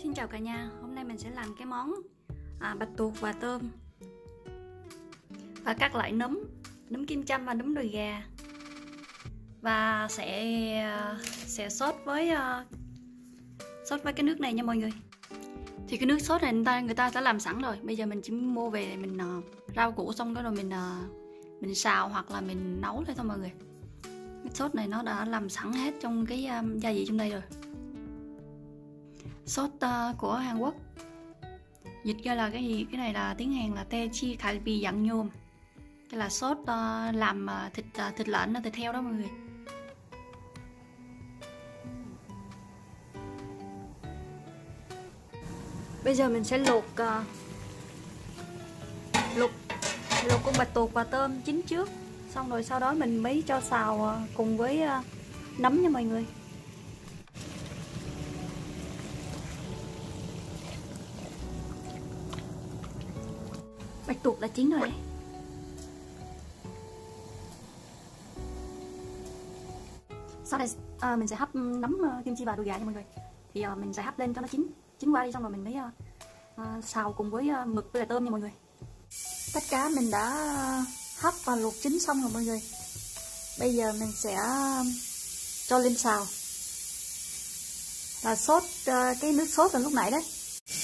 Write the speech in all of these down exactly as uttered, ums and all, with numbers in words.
Xin chào cả nhà, hôm nay mình sẽ làm cái món à, bạch tuộc và tôm và các loại nấm, nấm kim châm và nấm đùi gà, và sẽ sẽ sốt với uh, sốt với cái nước này nha mọi người. Thì cái nước sốt này người ta người ta đã làm sẵn rồi, bây giờ mình chỉ mua về để mình uh, rau củ xong đó rồi mình uh, mình xào hoặc là mình nấu thôi thôi mọi người. Cái sốt này nó đã làm sẵn hết trong cái um, gia vị trong đây rồi. Sốt uh, của Hàn Quốc, dịch ra là cái gì, cái này là tiếng Hàn là Techi Kalbi dặn nhôm, cái là sốt uh, làm uh, thịt uh, thịt lợn, thịt heo đó mọi người. Bây giờ mình sẽ luộc uh, luộc luộc con bạch tuộc và tôm chín trước, xong rồi sau đó mình mới cho xào uh, cùng với uh, nấm nha mọi người. Bạch tuộc đã chín rồi đấy. Sau đây à, mình sẽ hấp nấm uh, kim chi và đùi gà nha mọi người. Thì uh, mình sẽ hấp lên cho nó chín chín qua đi, xong rồi mình mới uh, uh, xào cùng với uh, mực với là tôm nha mọi người. Tất cả mình đã uh, hấp và luộc chín xong rồi mọi người. Bây giờ mình sẽ uh, cho lên xào là sốt uh, cái nước sốt là lúc nãy đấy.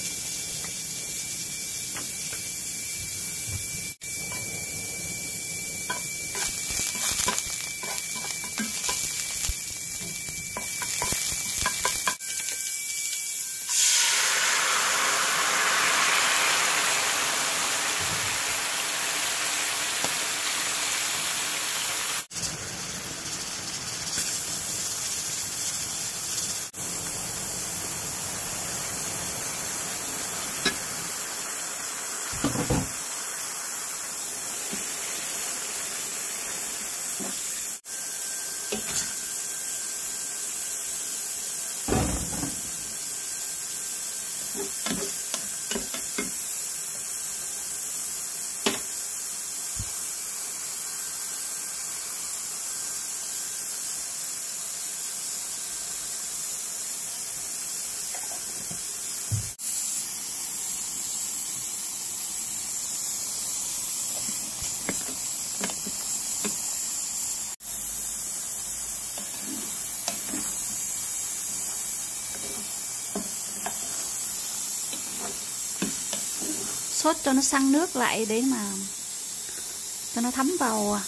Sốt cho nó săn nước lại để mà cho nó thấm vào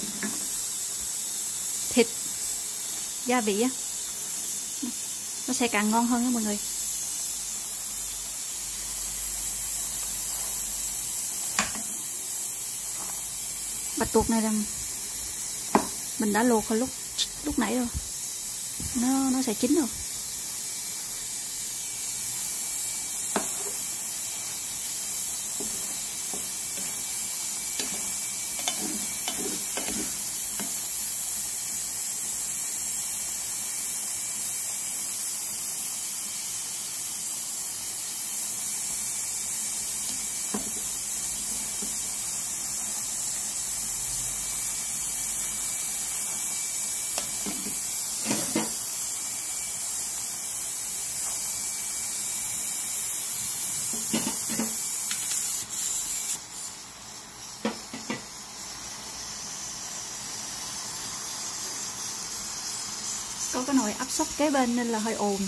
thịt, gia vị á, nó sẽ càng ngon hơn đó mọi người. Bạch tuộc này là mình đã luộc hồi lúc lúc nãy rồi, nó nó sẽ chín rồi. Có cái nồi áp suất kế bên nên là hơi ồn.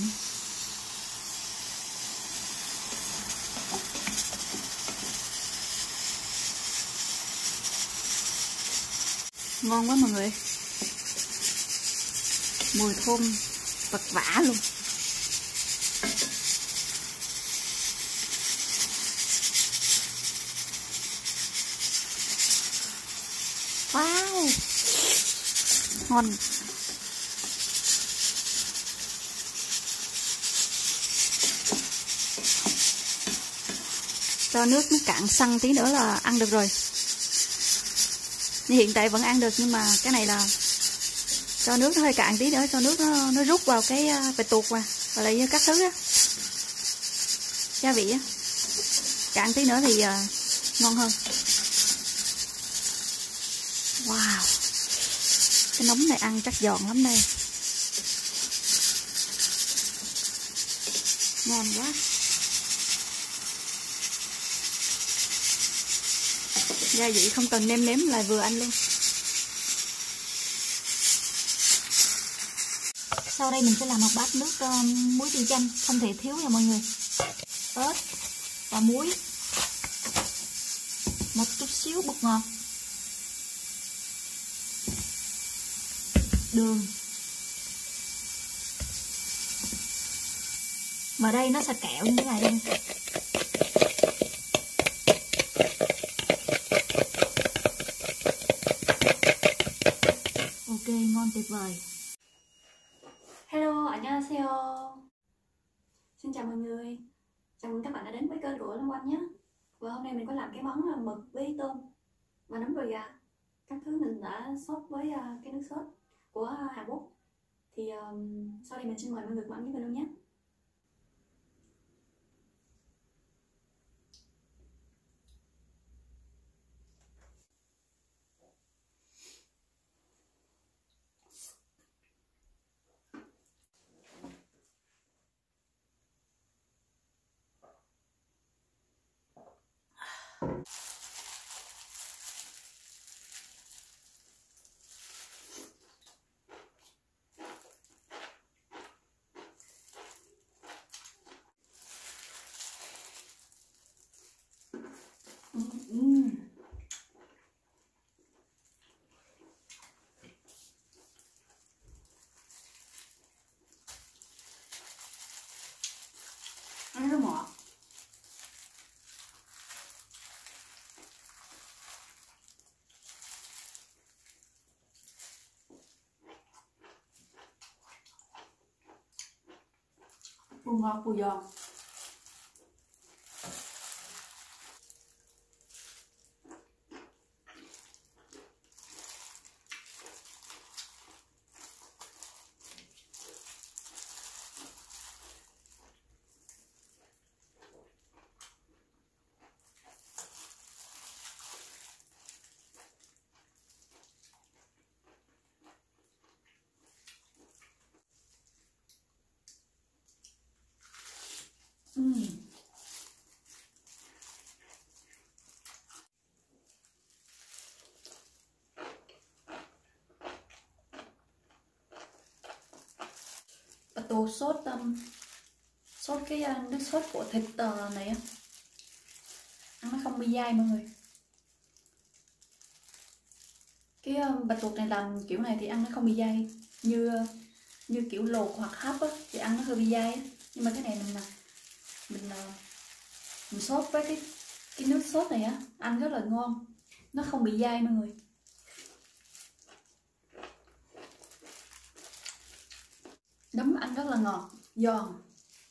Ngon quá mọi người, mùi thơm vật vã luôn. Wow, ngon. Cho nước nó cạn xăng tí nữa là ăn được rồi. Hiện tại vẫn ăn được, nhưng mà cái này là cho nước nó hơi cạn tí nữa, cho nước nó, nó rút vào cái bạch tuộc và và lại các thứ á, gia vị á, cạn tí nữa thì uh, ngon hơn. Wow, cái nấm này ăn chắc giòn lắm đây, ngon quá. Gia vị không cần nêm nếm là vừa ăn luôn. Sau đây mình sẽ làm một bát nước uh, muối tiêu chanh, không thể thiếu nha mọi người. Ớt và muối, một chút xíu bột ngọt, đường. Mà đây nó sẽ kẹo như thế này luôn. Ok, ngon tuyệt vời. Hello, 안녕하세요. Xin chào mọi người. Chào mừng các bạn đã đến với kênh của Long Oanh nhé. Và hôm nay mình có làm cái món là mực với tôm và nấm đùi gà. Các thứ mình đã sốt với cái nước sốt của Hàn Quốc. Thì um, sau đây mình xin mời mọi người cùng ăn với mình luôn nhé. Uhm. Ăn rất ngọt. Vừa ngọt vừa giòn. Uhm. Bà tô sốt um, sốt cái uh, nước sốt của thịt uh, này á, ăn nó không bị dai mọi người. Cái uh, bạch tuộc này làm kiểu này thì ăn nó không bị dai, như uh, như kiểu lột hoặc hấp á, thì ăn nó hơi bị dai á. Nhưng mà cái này mình mình uh, mình sốt với cái cái nước sốt này á, ăn rất là ngon, nó không bị dai mọi người. Nấm ăn rất là ngọt, giòn.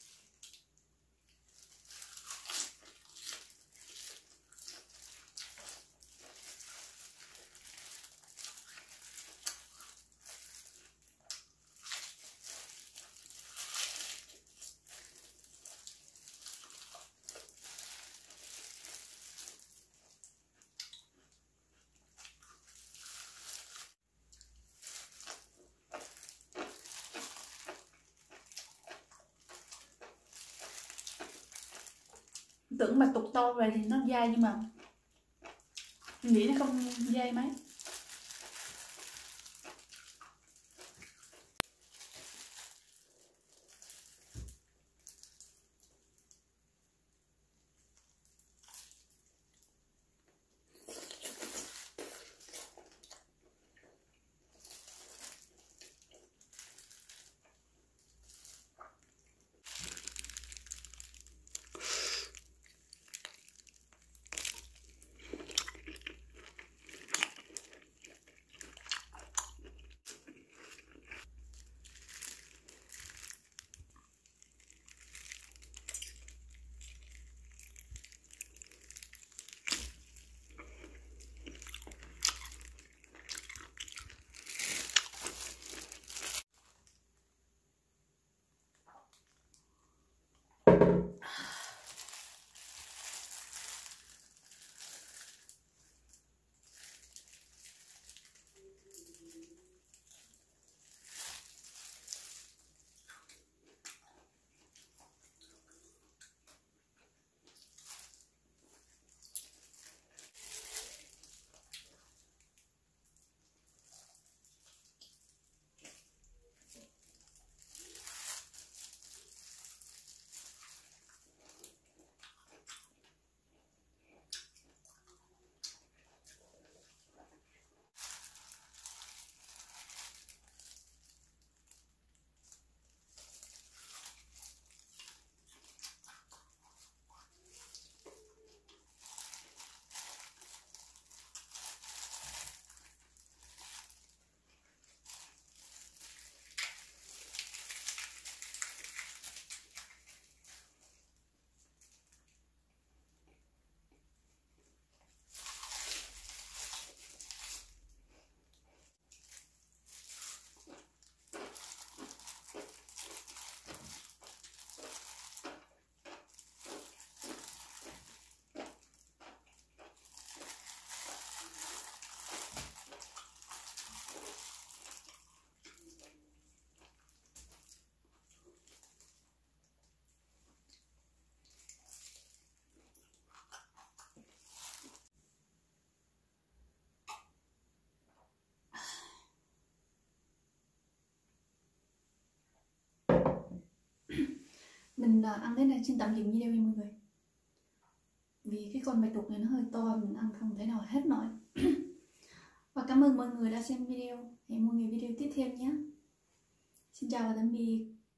Tưởng mà tục to về thì nó dai, nhưng mà mình nghĩ nó không dai mấy. mình ăn đến đây xin tạm dừng video nha mọi người, vì cái con bạch tuộc này nó hơi to, mình ăn không thể nào hết nổi. Và cảm ơn mọi người đã xem video, hẹn mọi người video tiếp theo nhé. Xin chào và tạm biệt.